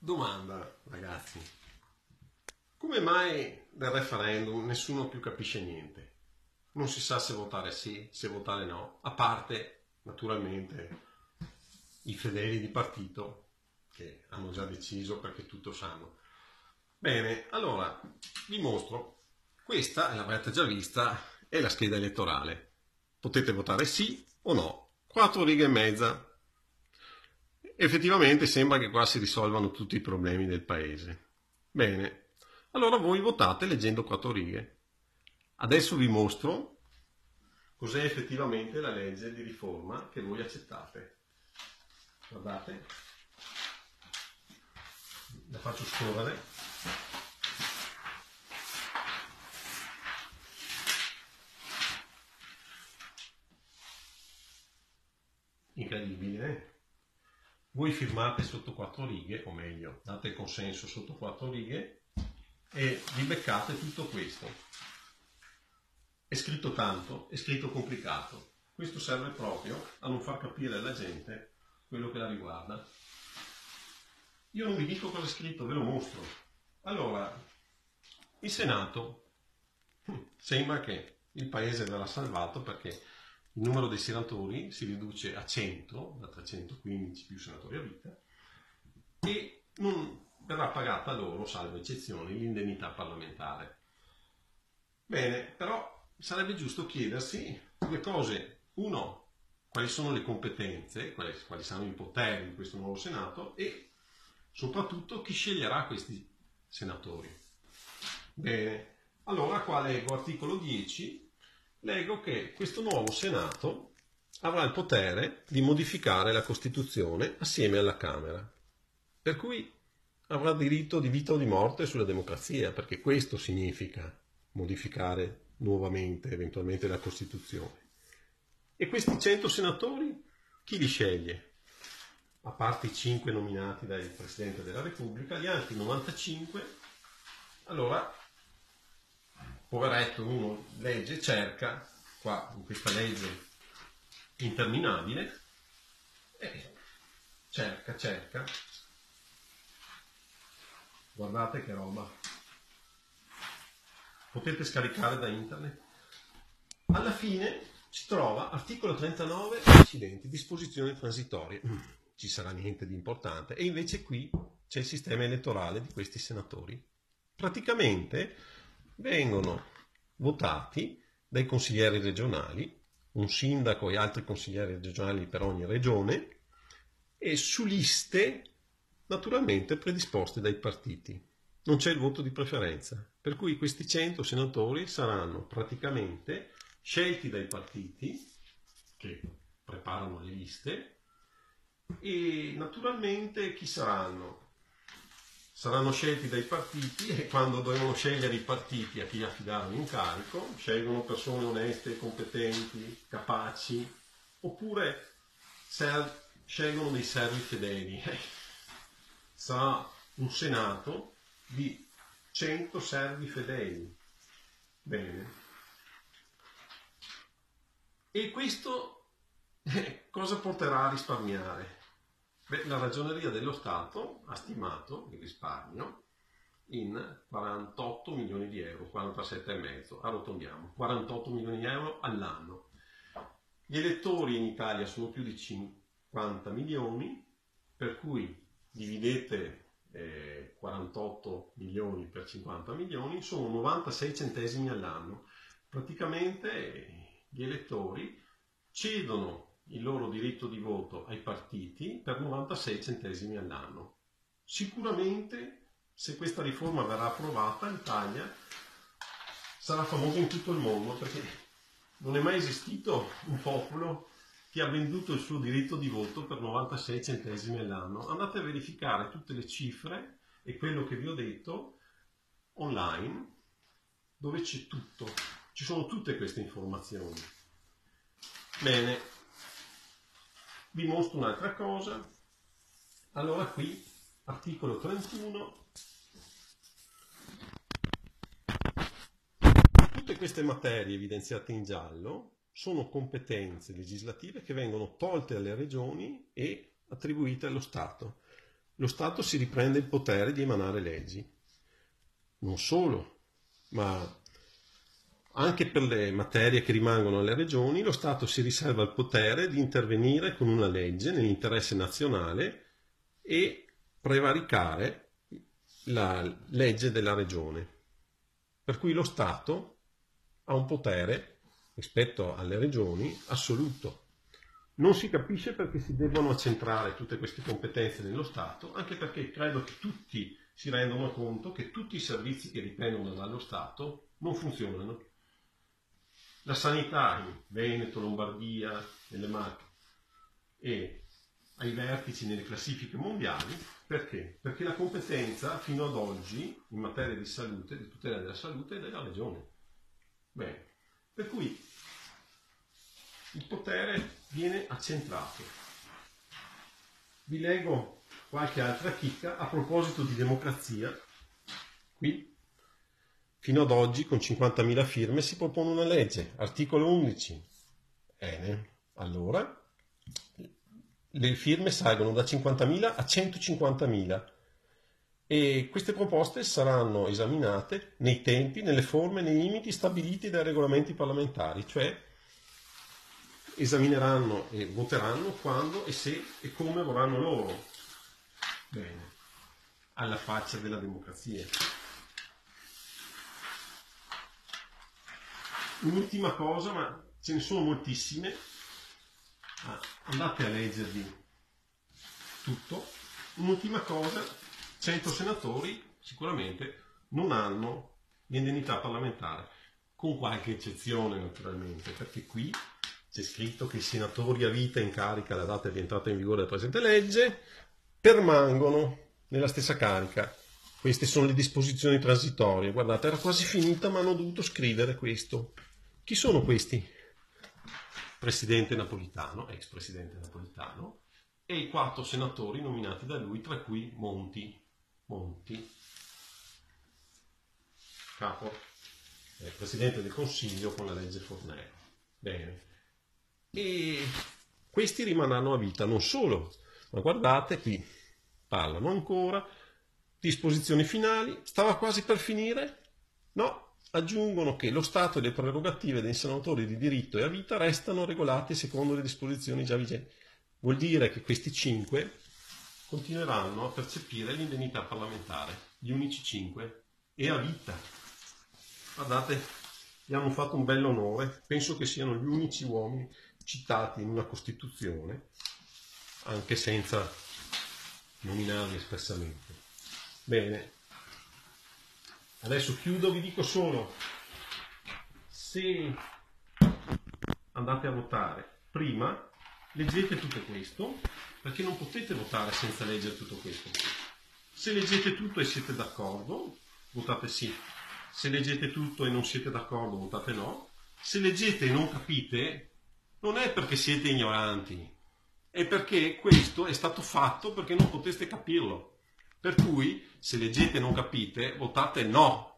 Domanda, ragazzi. Come mai del referendum nessuno più capisce niente? Non si sa se votare sì, se votare no, a parte, naturalmente, i fedeli di partito che hanno già deciso perché tutto sanno. Bene, allora, vi mostro. Questa, l'avrete già vista, è la scheda elettorale. Potete votare sì o no. 4 righe e mezza. Effettivamente sembra che qua si risolvano tutti i problemi del paese. Bene, allora voi votate leggendo 4 righe. Adesso vi mostro cos'è effettivamente la legge di riforma che voi accettate. Guardate, la faccio scorrere. Incredibile, eh? Voi firmate sotto 4 righe, o meglio, date il consenso sotto 4 righe e vi beccate tutto questo. È scritto tanto, è scritto complicato. Questo serve proprio a non far capire alla gente quello che la riguarda. Io non vi dico cosa è scritto, ve lo mostro. Allora, il Senato, sembra che il paese verrà salvato perché il numero dei senatori si riduce a 100, da 315 più senatori a vita, e non verrà pagata loro, salvo eccezioni, l'indennità parlamentare. Bene, però sarebbe giusto chiedersi due cose. Uno, quali sono le competenze, quali saranno i poteri di questo nuovo Senato e soprattutto chi sceglierà questi senatori. Bene, allora qua leggo articolo 10, leggo che questo nuovo Senato avrà il potere di modificare la Costituzione assieme alla Camera, per cui avrà diritto di vita o di morte sulla democrazia, perché questo significa modificare nuovamente, eventualmente, la Costituzione. E questi 100 senatori, chi li sceglie? A parte i 5 nominati dal Presidente della Repubblica, gli altri 95, allora, poveretto, uno legge, cerca, qua in questa legge interminabile, e cerca, guardate che roba, potete scaricare da internet. Alla fine si trova articolo 39, accidenti, disposizioni transitorie. Ci sarà niente di importante. E invece qui c'è il sistema elettorale di questi senatori. Praticamente vengono votati dai consiglieri regionali, un sindaco e altri consiglieri regionali per ogni regione, e su liste naturalmente predisposte dai partiti. Non c'è il voto di preferenza, per cui questi 100 senatori saranno praticamente scelti dai partiti che preparano le liste e naturalmente chi saranno? Saranno scelti dai partiti e quando devono scegliere i partiti a chi affidare un incarico, scelgono persone oneste, competenti, capaci, oppure scelgono dei servi fedeli. Sarà un Senato di 100 servi fedeli. Bene. E questo cosa porterà a risparmiare? Beh, la Ragioneria dello Stato ha stimato il risparmio in 48 milioni di euro, 47,5, arrotondiamo, 48 milioni di euro all'anno. Gli elettori in Italia sono più di 50 milioni, per cui dividete 48 milioni per 50 milioni, sono 96 centesimi all'anno. Praticamente gli elettori cedono il loro diritto di voto ai partiti per 96 centesimi all'anno. Sicuramente, se questa riforma verrà approvata, l'Italia sarà famosa in tutto il mondo, perché non è mai esistito un popolo che ha venduto il suo diritto di voto per 96 centesimi all'anno. Andate a verificare tutte le cifre e quello che vi ho detto online, dove c'è tutto, ci sono tutte queste informazioni. Bene, vi mostro un'altra cosa. Allora qui, articolo 31, tutte queste materie evidenziate in giallo sono competenze legislative che vengono tolte alle regioni e attribuite allo Stato. lo Stato si riprende il potere di emanare leggi. Non solo, ma anche per le materie che rimangono alle regioni, lo Stato si riserva il potere di intervenire con una legge nell'interesse nazionale e prevaricare la legge della regione. Per cui lo Stato ha un potere, rispetto alle regioni, assoluto. Non si capisce perché si devono accentrare tutte queste competenze nello Stato, anche perché credo che tutti si rendono conto che tutti i servizi che dipendono dallo Stato non funzionano. La sanità in Veneto, Lombardia, nelle Marche e ai vertici nelle classifiche mondiali, perché? Perché la competenza fino ad oggi in materia di salute, di tutela della salute, è della regione. Bene, per cui il potere viene accentrato. Vi leggo qualche altra chicca a proposito di democrazia. Qui, fino ad oggi, con 50.000 firme si propone una legge, articolo 11. Bene, allora, le firme salgono da 50.000 a 150.000 e queste proposte saranno esaminate nei tempi, nelle forme, nei limiti stabiliti dai regolamenti parlamentari, cioè esamineranno e voteranno quando e se e come vorranno loro. Bene, alla faccia della democrazia. Un'ultima cosa, ma ce ne sono moltissime, andate a leggervi tutto. Un'ultima cosa, 100 senatori sicuramente non hanno l'indennità parlamentare, con qualche eccezione naturalmente, perché qui c'è scritto che i senatori a vita in carica alla data di entrata in vigore della presente legge permangono nella stessa carica. Queste sono le disposizioni transitorie. Guardate, era quasi finita, ma hanno dovuto scrivere questo. Chi sono questi? Presidente Napolitano, ex presidente Napolitano, e i 4 senatori nominati da lui, tra cui Monti, capo, presidente del Consiglio con la legge Fornero. Bene. E questi rimarranno a vita, non solo, ma guardate qui, parlano ancora, disposizioni finali, stava quasi per finire? No, aggiungono che lo Stato e le prerogative dei senatori di diritto e a vita restano regolati secondo le disposizioni già vigenti. Vuol dire che questi 5 continueranno a percepire l'indennità parlamentare, gli unici 5, e a vita. Guardate, gli hanno fatto un bel onore, penso che siano gli unici uomini citati in una Costituzione, anche senza nominarli espressamente. Bene, adesso chiudo, vi dico solo, se andate a votare, prima leggete tutto questo, perché non potete votare senza leggere tutto questo. Se leggete tutto e siete d'accordo, votate sì. Se leggete tutto e non siete d'accordo, votate no. Se leggete e non capite, non è perché siete ignoranti, è perché questo è stato fatto perché non poteste capirlo. Per cui, se leggete e non capite, votate no.